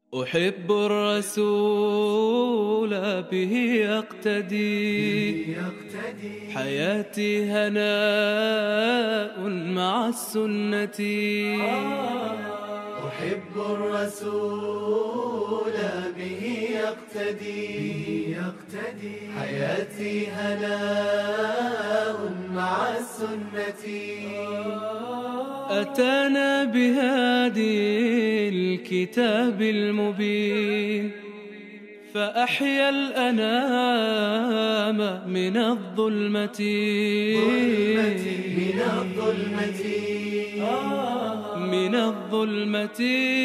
أحب الرسول به يقتدي حياتي هناء مع السنة. أحب الرسول به يقتدي حياتي هناء مع السنة. أتانا بهادي الكتاب المبين فأحيا الأنام من الظلمة من الظلمة.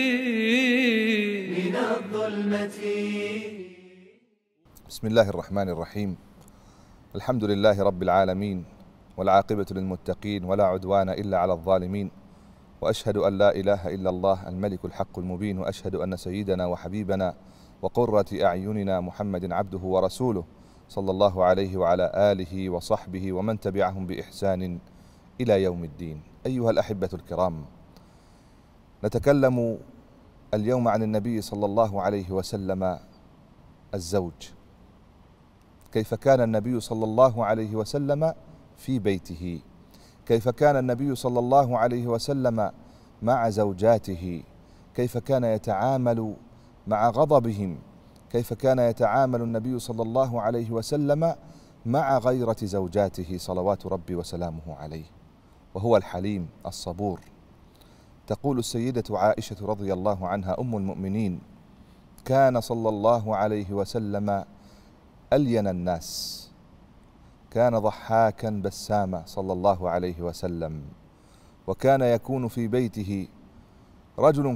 بسم الله الرحمن الرحيم. الحمد لله رب العالمين، والعاقبة للمتقين، ولا عدوان إلا على الظالمين، وأشهد أن لا إله إلا الله الملك الحق المبين، وأشهد أن سيدنا وحبيبنا وقرة أعيننا محمد عبده ورسوله صلى الله عليه وعلى آله وصحبه ومن تبعهم بإحسان إلى يوم الدين. أيها الأحبة الكرام، نتكلم اليوم عن النبي صلى الله عليه وسلم الزوج. كيف كان النبي صلى الله عليه وسلم في بيته، كيف كان النبي صلى الله عليه وسلم مع زوجاته، كيف كان يتعامل مع غضبهم، كيف كان يتعامل النبي صلى الله عليه وسلم مع غيرة زوجاته صلوات ربي وسلامه عليه، وهو الحليم الصبور. تقول السيدة عائشة رضي الله عنها أم المؤمنين: كان صلى الله عليه وسلم ألين الناس، كان ضحاكا بساما صلى الله عليه وسلم، وكان يكون في بيته رجل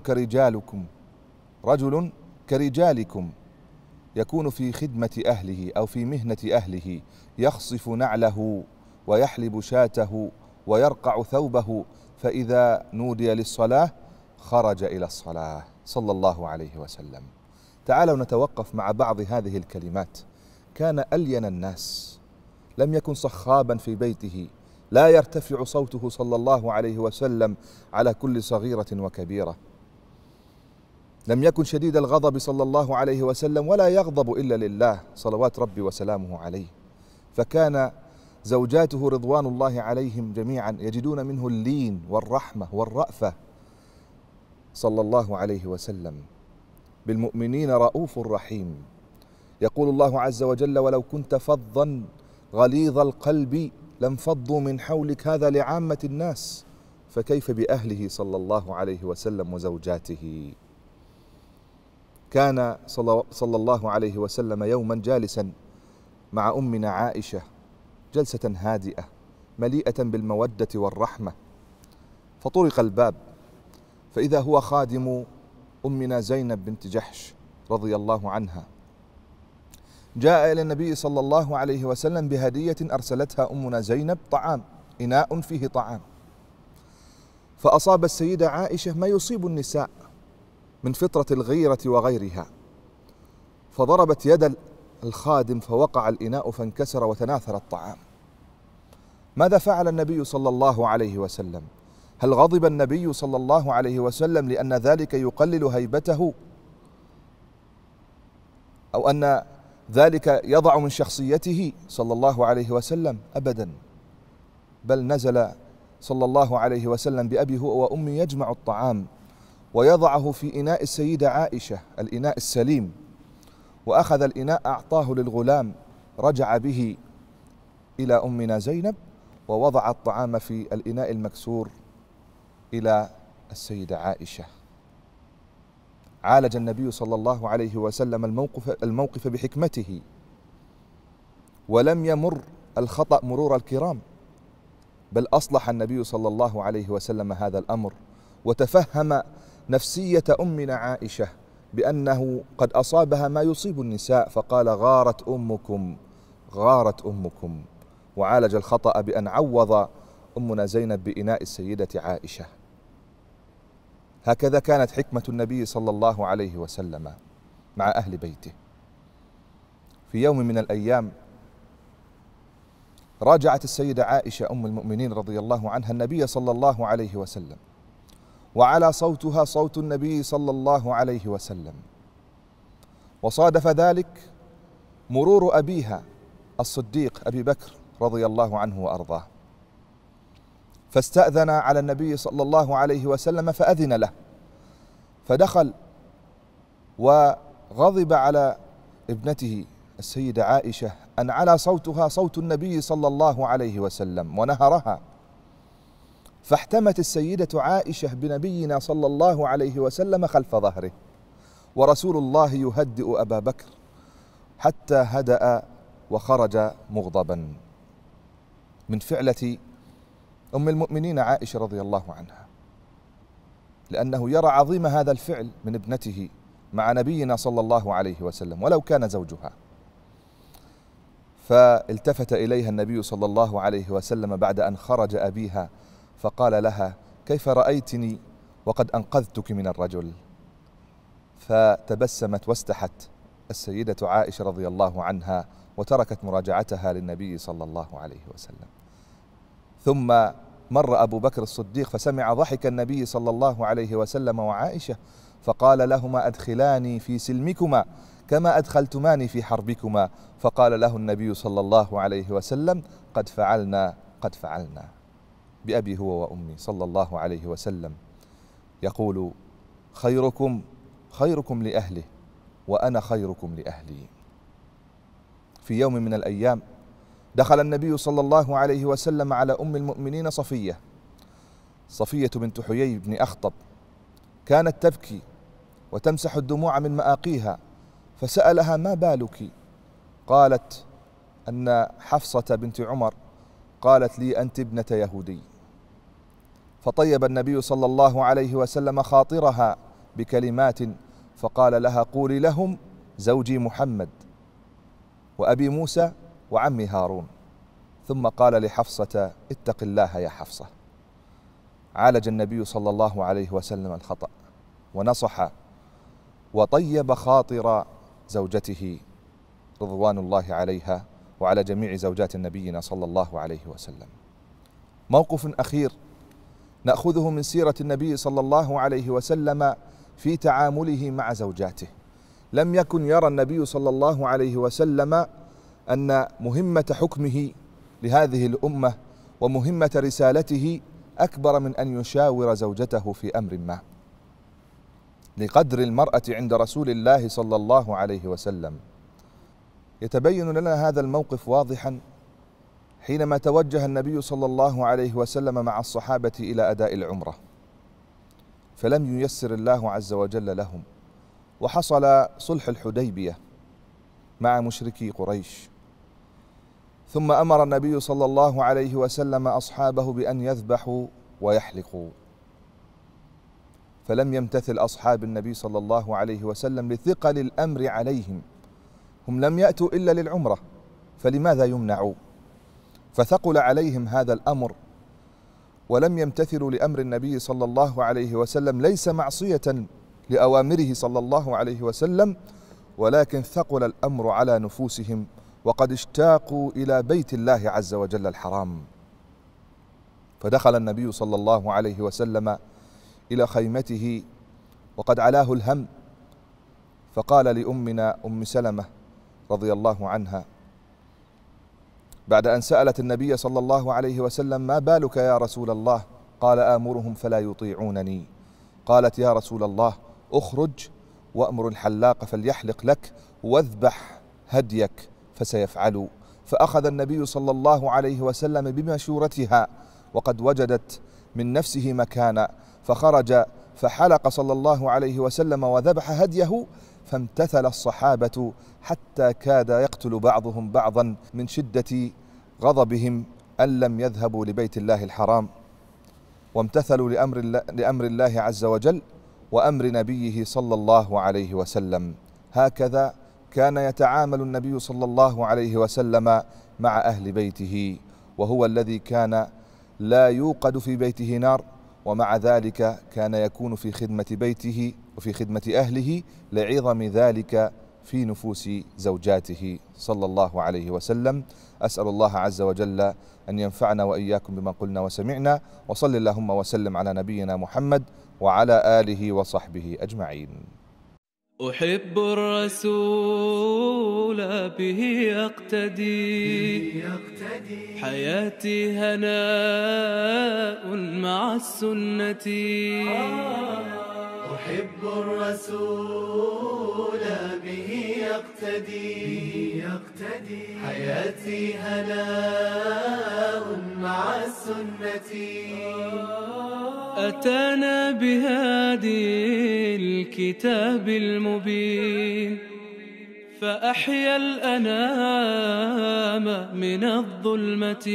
كرجالكم يكون في خدمة أهله أو في مهنة أهله، يخصف نعله ويحلب شاته ويرقع ثوبه، فإذا نودي للصلاة خرج إلى الصلاة صلى الله عليه وسلم. تعالوا نتوقف مع بعض هذه الكلمات. كان ألين الناس، لم يكن صخابا في بيته، لا يرتفع صوته صلى الله عليه وسلم على كل صغيرة وكبيرة، لم يكن شديد الغضب صلى الله عليه وسلم، ولا يغضب إلا لله صلوات ربي وسلامه عليه. فكان زوجاته رضوان الله عليهم جميعا يجدون منه اللين والرحمة والرأفة صلى الله عليه وسلم. بالمؤمنين رؤوف رحيم. يقول الله عز وجل: ولو كنت فظا غليظ القلب لانفضوا من حولك، هذا لعامة الناس، فكيف بأهله صلى الله عليه وسلم وزوجاته. كان صلى الله عليه وسلم يوما جالسا مع أمنا عائشة جلسة هادئة مليئة بالمودة والرحمة، فطرق الباب، فإذا هو خادم أمنا زينب بنت جحش رضي الله عنها، جاء إلى النبي صلى الله عليه وسلم بهدية أرسلتها أمنا زينب، طعام، إناء فيه طعام، فأصاب السيدة عائشة ما يصيب النساء من فطرة الغيرة وغيرها، فضربت يد الخادم فوقع الإناء فانكسر وتناثر الطعام. ماذا فعل النبي صلى الله عليه وسلم؟ هل غضب النبي صلى الله عليه وسلم لأن ذلك يقلل هيبته، أو أن ذلك يضع من شخصيته صلى الله عليه وسلم؟ أبدا، بل نزل صلى الله عليه وسلم بأبي هو وأمي يجمع الطعام ويضعه في إناء السيدة عائشة، الإناء السليم، وأخذ الإناء أعطاه للغلام، رجع به إلى أمنا زينب ووضع الطعام في الإناء المكسور إلى السيدة عائشة. عالج النبي صلى الله عليه وسلم الموقف بحكمته، ولم يمر الخطأ مرور الكرام، بل أصلح النبي صلى الله عليه وسلم هذا الأمر، وتفهم نفسية أمنا عائشة بأنه قد أصابها ما يصيب النساء، فقال: غارت أمكم، وعالج الخطأ بأن عوض أمنا زينب بإناء السيدة عائشة. هكذا كانت حكمة النبي صلى الله عليه وسلم مع أهل بيته. في يوم من الأيام راجعت السيدة عائشة أم المؤمنين رضي الله عنها النبي صلى الله عليه وسلم، وعلى صوتها صوت النبي صلى الله عليه وسلم، وصادف ذلك مرور أبيها الصديق أبي بكر رضي الله عنه وأرضاه، فاستأذن على النبي صلى الله عليه وسلم فأذن له، فدخل وغضب على ابنته السيدة عائشة أن على صوتها صوت النبي صلى الله عليه وسلم ونهرها، فاحتمت السيدة عائشة بنبينا صلى الله عليه وسلم خلف ظهره، ورسول الله يهدئ أبا بكر حتى هدأ وخرج مغضبا من فعلة أم المؤمنين عائشة رضي الله عنها، لأنه يرى عظيم هذا الفعل من ابنته مع نبينا صلى الله عليه وسلم ولو كان زوجها. فالتفت إليها النبي صلى الله عليه وسلم بعد أن خرج أبيها فقال لها: كيف رأيتني وقد أنقذتك من الرجل؟ فتبسمت واستحت السيدة عائشة رضي الله عنها وتركت مراجعتها للنبي صلى الله عليه وسلم. ثم مر أبو بكر الصديق فسمع ضحك النبي صلى الله عليه وسلم وعائشة، فقال لهما: أدخلاني في سلمكما كما أدخلتماني في حربكما. فقال له النبي صلى الله عليه وسلم: قد فعلنا قد فعلنا. بأبي هو وأمي صلى الله عليه وسلم يقول: خيركم خيركم لأهله وأنا خيركم لأهلي. في يوم من الأيام دخل النبي صلى الله عليه وسلم على أم المؤمنين صفية بنت حيي بن أخطب، كانت تبكي وتمسح الدموع من مآقيها، فسألها: ما بالك؟ قالت أن حفصة بنت عمر قالت لي: أنت ابنة يهودي. فطيب النبي صلى الله عليه وسلم خاطرها بكلمات فقال لها: قولي لهم زوجي محمد وأبي موسى وعمي هارون. ثم قال لحفصة: اتق الله يا حفصة. عالج النبي صلى الله عليه وسلم الخطأ ونصح وطيب خاطر زوجته رضوان الله عليها وعلى جميع زوجات نبينا صلى الله عليه وسلم. موقف أخير نأخذه من سيرة النبي صلى الله عليه وسلم في تعامله مع زوجاته. لم يكن يرى النبي صلى الله عليه وسلم أن مهمة حكمه لهذه الأمة ومهمة رسالته أكبر من أن يشاور زوجته في أمر ما. لقدر المرأة عند رسول الله صلى الله عليه وسلم. يتبين لنا هذا الموقف واضحا حينما توجه النبي صلى الله عليه وسلم مع الصحابة إلى أداء العمرة، فلم ييسر الله عز وجل لهم، وحصل صلح الحديبية مع مشركي قريش. ثم أمر النبي صلى الله عليه وسلم أصحابه بأن يذبحوا ويحلقوا، فلم يمتثل أصحاب النبي صلى الله عليه وسلم لثقل الأمر عليهم. هم لم يأتوا إلا للعمرة، فلماذا يمنعوا؟ فثقل عليهم هذا الأمر ولم يمتثلوا لأمر النبي صلى الله عليه وسلم، ليس معصية لأوامره صلى الله عليه وسلم، ولكن ثقل الأمر على نفوسهم وقد اشتاقوا إلى بيت الله عز وجل الحرام. فدخل النبي صلى الله عليه وسلم إلى خيمته وقد علاه الهم، فقال لأمنا أم سلمة رضي الله عنها بعد أن سألت النبي صلى الله عليه وسلم: ما بالك يا رسول الله؟ قال: آمرهم فلا يطيعونني. قالت: يا رسول الله اخرج وأمر الحلاق فليحلق لك واذبح هديك فسيفعل. فأخذ النبي صلى الله عليه وسلم بمشورتها وقد وجدت من نفسه مكانا، فخرج فحلق صلى الله عليه وسلم وذبح هديه، فامتثل الصحابة حتى كاد يقتل بعضهم بعضا من شدة غضبهم أن لم يذهبوا لبيت الله الحرام، وامتثلوا لأمر الله عز وجل وأمر نبيه صلى الله عليه وسلم. هكذا كان يتعامل النبي صلى الله عليه وسلم مع أهل بيته، وهو الذي كان لا يوقد في بيته نار، ومع ذلك كان يكون في خدمة بيته وفي خدمة أهله لعظم ذلك في نفوس زوجاته صلى الله عليه وسلم. أسأل الله عز وجل أن ينفعنا وإياكم بما قلنا وسمعنا، وصل اللهم وسلم على نبينا محمد وعلى آله وصحبه أجمعين. أحب الرسول به يقتدي حياتي هناء مع السنة. أحب الرسول به يقتدي حياتي هناء مع السنة. أتانا بهادي الكتاب المبين فأحيا الأنام من الظلمة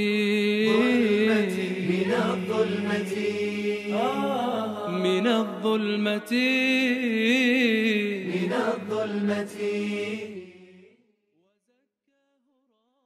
من الظلمة.